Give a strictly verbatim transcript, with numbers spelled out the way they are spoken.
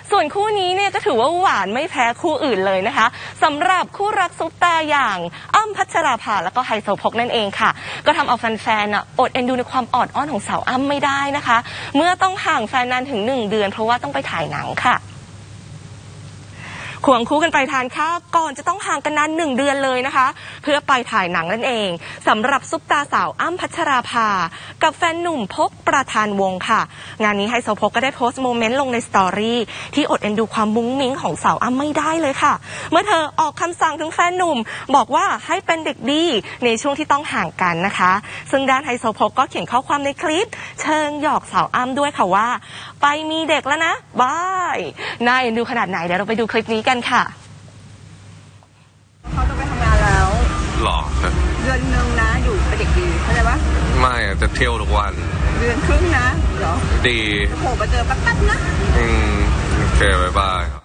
ส่วนคู่นี้เนี่ยก็ถือว่าหวานไม่แพ้คู่อื่นเลยนะคะสำหรับคู่รักซุปตาอย่างอ้ำพัชราภาแล้วก็ไฮโซโพกนั่นเองค่ะก็ทำเอาแฟนๆอ่ะอดเอ็นดูในความออดอ้อนของสาวอ้ำไม่ได้นะคะเมื่อต้องห่างแฟนนานถึงหนึ่งเดือนเพราะว่าต้องไปถ่ายหนังค่ะควงคู่กันไปทานข้าวก่อนจะต้องห่างกันนานหนึ่งเดือนเลยนะคะเพื่อไปถ่ายหนังนั่นเองสำหรับซุปตาสาวอ้ำพัชราภากับแฟนหนุ่มพกประธานวงค่ะงานนี้ไฮโซโพกก็ได้โพสต์โมเมนต์ลงในสตอรี่ที่อดเอ็นดูความมุ้งมิ้งของสาวอ้ำไม่ได้เลยค่ะเมื่อเธอออกคำสั่งถึงแฟนหนุ่มบอกว่าให้เป็นเด็กดีในช่วงที่ต้องห่างกันนะคะซึ่งด้านไฮโซโพกก็เขียนข้อความในคลิปเชิงหยอกสาวอ้ำด้วยค่ะว่าไปมีเด็กแล้วนะบายน่าเอ็นดูขนาดไหนเดี๋ยวเราไปดูคลิปนี้กันค่ะเขาจะไปทำงานแล้วหรอเดือนนึงนะอยู่เป็นเด็กดีเข้าใจปะไม่จะเที่ยวทุกวันเดือนครึ่งนะเหรอดีโผล่มาเจอแป๊บๆนะอืมโอเคบ๊ายบาย